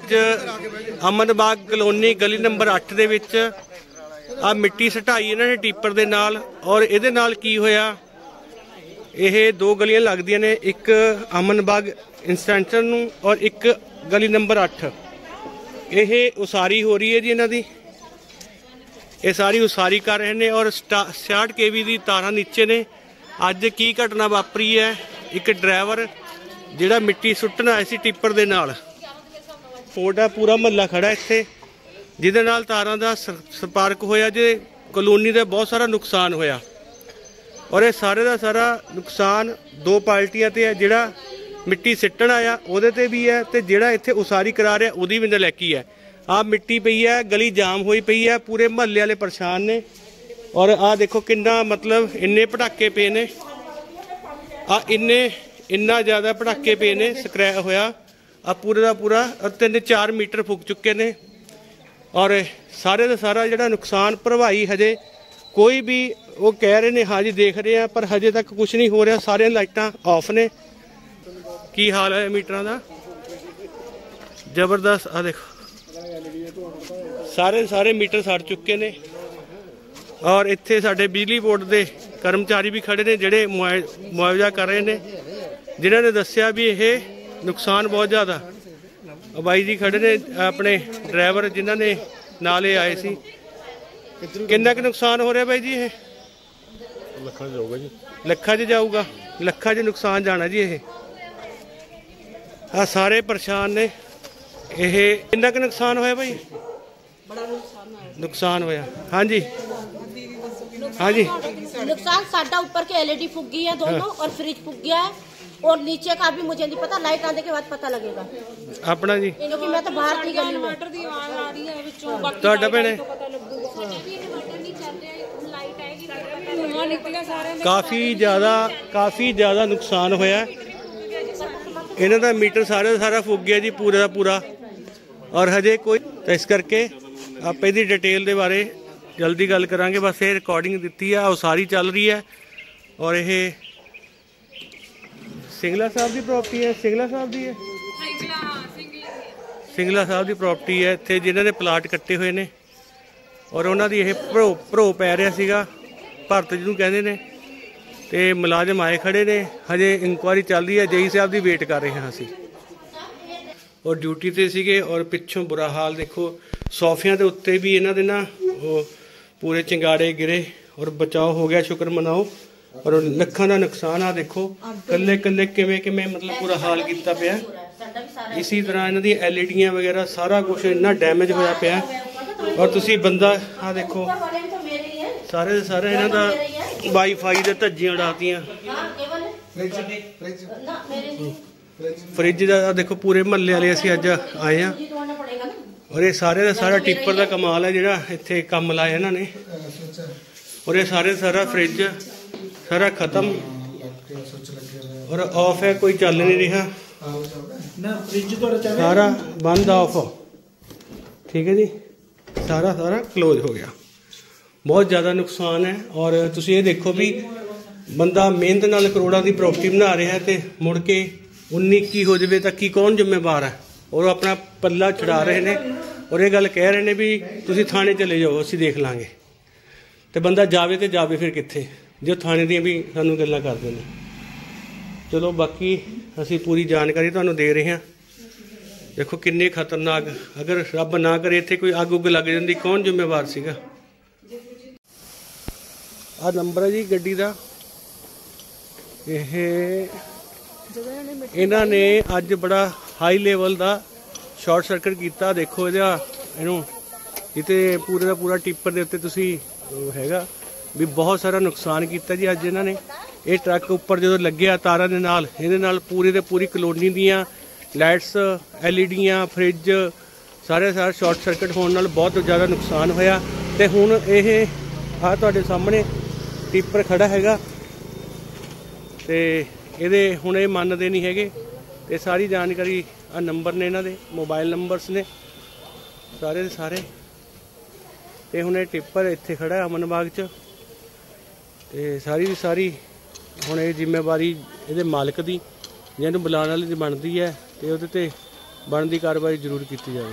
अज अमन बाग colony गली number 8 दे विच आ मिट्टी सटाई इन्हां ने टिप्पर दे नाल। और इहदे नाल की होया, यह दो गलियां लगदियां ने, एक अमन बाग इंस्टेंशन नूं और एक गली नंबर 8। यह उसारी हो रही है जी इन्हां दी, ये सारी उसारी कर रहे हैं और 66 kV दी तारां नीचे ने। अज की घटना वापरी है, एक ड्राइवर जिहड़ा मिट्टी सुट्टण आया सी टिप्पर दे नाल, फोड़ा पूरा महल्ला खड़ा इत्थे, जिहदे नाल तारां दा संपर्क होया, जे कलोनी दा बहुत सारा नुकसान होया। और ये सारे का सारा नुकसान दो पार्टियां ते है, जिहड़ा मिट्टी सिट्टण आया उहदे ते भी है, ते जिहड़ा इत्थे उसारी करा रहा उहदी भी नलैकी है। आ मिट्टी पई है, गली जाम हुई पई है, पूरे महल्ले वाले परेशान ने। और आ देखो किन्ना मतलब इन्ने पटाके पे ने, आ इन्ना ज़्यादा पटाके पे ने, स्क्रैच होया आ पूरे का पूरा 3-4 मीटर फुक चुके ने। और सारे का सारा जिहड़ा नुकसान भरवाई हजे कोई भी, वो कह रहे हैं हाँ जी देख रहे हैं, पर हजे तक कुछ नहीं हो रहा, सारे लाइटां ऑफ ने। की हाल है मीटरां दा, जबरदस्त। आ देखो सारे मीटर सड़ चुके ने। और इत्थे साडे बिजली बोर्ड के कर्मचारी भी खड़े ने, जिहड़े मुआवजा कर रहे हैं, जिन्हों ने दस्सिया भी यह नुकसान बहुत ज़्यादा। बाई जी खड़े ने अपने ड्राइवर जिन्हों ने नाले आए सी। कितना क नुकसान हो रहा भाई जी? ये लखां जाऊगा जी, लखां जाऊगा, लखां नुकसान जाना जी। ये आ सारे परेशान ने। यह कितना क नुकसान होया भाई? बड़ा नुकसान होया। हाँ जी हाँ जी, नुकसान साडा ऊपर के LED फूक गई है दोनों, और फ्रिज फूक गया है, और नीचे का भी मुझे नहीं पता, लाइट आने के बाद पता लगेगा अपना जी, क्योंकि मैं तो बाहर थी गली में। ਤੁਹਾਡਾ ਭੈਣੇ काफ़ी ज़्यादा नुकसान होया। इन्हां दा मीटर सारे का सारा फुक गया जी, पूरे का पूरा। और हजे कोई, तो इस करके आप इहदी डिटेल के बारे जल्दी गल करांगे। बस ये रिकॉर्डिंग दी है, उसारी चल रही है। और ये सिंगला साहब की प्रॉपर्टी है, सिंगला साहब की है, सिंगला साहब की प्रॉपर्टी है इत्थे, जिन्होंने प्लाट कट्टे हुए ने। और उन्होंने यह भरो पै रहा सीगा, भरत जिन्हों कहते हैं, तो मुलाजम आए खड़े ने, हजे इंक्वायरी चल रही है, जेई साहब की वेट कर रहे हैं असीं। और ड्यूटी ते सीगे। और पिछों बुरा हाल देखो, सोफियां दे उत्ते भी इन्हां दे ना पूरे चिंगाड़े गिरे। और बचाव हो गया, शुक्र मनाओ। और लखां दा नुकसान आ देखो, कल्ले कल्ले किवें किवें मतलब पूरा हाल कीता पिया। इसी तरह इन्हां दी LEDियां वगैरह सारा कुछ इन्ना डैमेज होया पिया। और तुसीं बंदा आ देखो, सारे सारे इन्हां दा वाईफाई दे धज्जियां उड़ातियां। फ्रिज का देखो, पूरे महल्ले वाले असीं अज आए हैं। और ये सारे का सारा टिप्पर का कमाल है, जिहड़ा इत्थे काम लाया इन्हां ने। और ये सारे सारा फ्रिज सारा खत्म और ऑफ है, कोई चल नहीं रहा, सारा बंद ऑफ। ठीक है जी, सारा सारा क्लोज हो गया। बहुत ज़्यादा नुकसान है। और तुसीं ये देखो भी, बंदा मेहनत नाल करोड़ां की प्रॉपर्टी बना रहा है, तो मुड़ के 19-21 हो जाए तो की कौन जिम्मेवार है? और अपना पल्ला छड़ा रहे हैं। और ये गल कह रहे हैं भी तुसीं थाने चले जाओ, असीं देख लांगे। तो बंदा जावे तो जावे फिर कित्थे, जो थाने दी भी सानूं गल्लां करदे ने। चलो बाकी असीं पूरी जानकारी तुहानूं दे रहे हैं। देखो किन्ने खतरनाक, अगर रब ना करे इत्थे कोई अग उग लग जाती, कौन जिम्मेवार सीगा? आ नंबर है जी गड्डी दा। इन्हां ने अज बड़ा हाई लेवल का शॉर्ट सर्किट किया। देखो इहनूं, इते पूरे का पूरा टिप्पर के उत्ते तुसीं हैगा भी बहुत सारा नुकसान किया जी अज इन्हां ने। ये ट्रक उपर जो लग्या तारां दे नाल, इहदे नाल पूरी दे पूरी कलोनी दीयां लाइट्स, LEDियां, फ्रिज सारे शॉर्ट सर्किट होने नाल बहुत ज़्यादा नुकसान होया। ते हुण ये आ तुहाडे सामने टिप्पर खड़ा हैगा, ते इहदे हुण ये मनदे नहीं हैगे। ते सारी जानकारी आ नंबर ने, इन्हां दे मोबाइल नंबरस ने सारे दे सारे। ते हुण ये टिप्पर इत्थे खड़ा है अमन बाग च, ते सारी की सारी हुण ये जिम्मेवारी इहदे मालक दी, जिहनूं बुलाउण वाले दी बनदी है। ते उहदे ते ਬਣਦੀ ਕਾਰਵਾਈ ਜ਼ਰੂਰ ਕੀਤੀ ਜਾਵੇ।